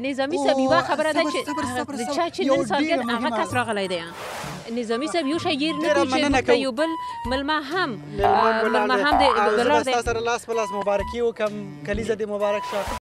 نظامي صاحب یوه خبره ده چې د چا چې نن سالګرد هغه کس راغلی دی نظامي صاحب یو شی ګیر نه کړي چې موږ ته یو بل ملما هم د ولر دی سره لاس په لاس مبارکي وکړم کلیزه دې مبارک شه